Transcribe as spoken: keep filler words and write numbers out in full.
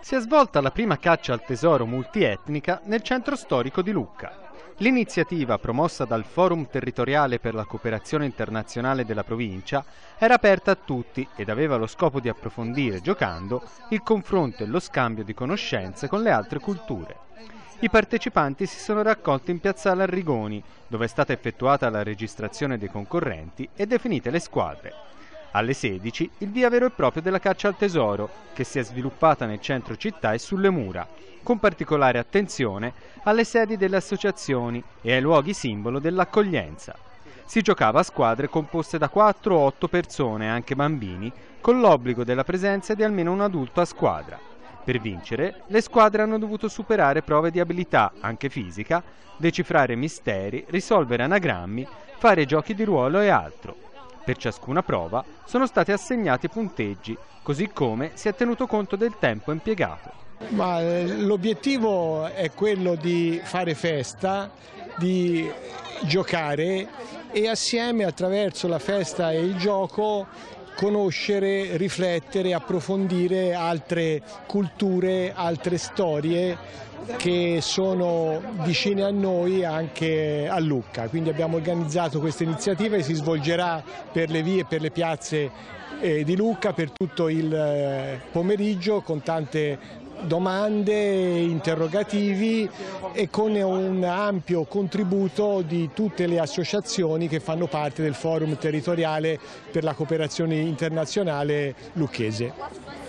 Si è svolta la prima caccia al tesoro multietnica nel centro storico di Lucca. L'iniziativa, promossa dal Forum Territoriale per la Cooperazione Internazionale della provincia, era aperta a tutti ed aveva lo scopo di approfondire, giocando, il confronto e lo scambio di conoscenze con le altre culture. I partecipanti si sono raccolti in piazzale Arrigoni, dove è stata effettuata la registrazione dei concorrenti e definite le squadre. Alle sedici il via vero e proprio della caccia al tesoro, che si è sviluppata nel centro città e sulle mura, con particolare attenzione alle sedi delle associazioni e ai luoghi simbolo dell'accoglienza. Si giocava a squadre composte da quattro o otto persone, anche bambini, con l'obbligo della presenza di almeno un adulto a squadra. Per vincere, le squadre hanno dovuto superare prove di abilità, anche fisica, decifrare misteri, risolvere anagrammi, fare giochi di ruolo e altro. Per ciascuna prova sono stati assegnati punteggi, così come si è tenuto conto del tempo impiegato. Ma l'obiettivo è quello di fare festa, di giocare e assieme, attraverso la festa e il gioco, conoscere, riflettere, approfondire altre culture, altre storie che sono vicine a noi, anche a Lucca. Quindi abbiamo organizzato questa iniziativa che si svolgerà per le vie e per le piazze eh, di Lucca per tutto il eh, pomeriggio, con tante domande, interrogativi e con un ampio contributo di tutte le associazioni che fanno parte del Forum Territoriale per la Cooperazione Internazionale lucchese.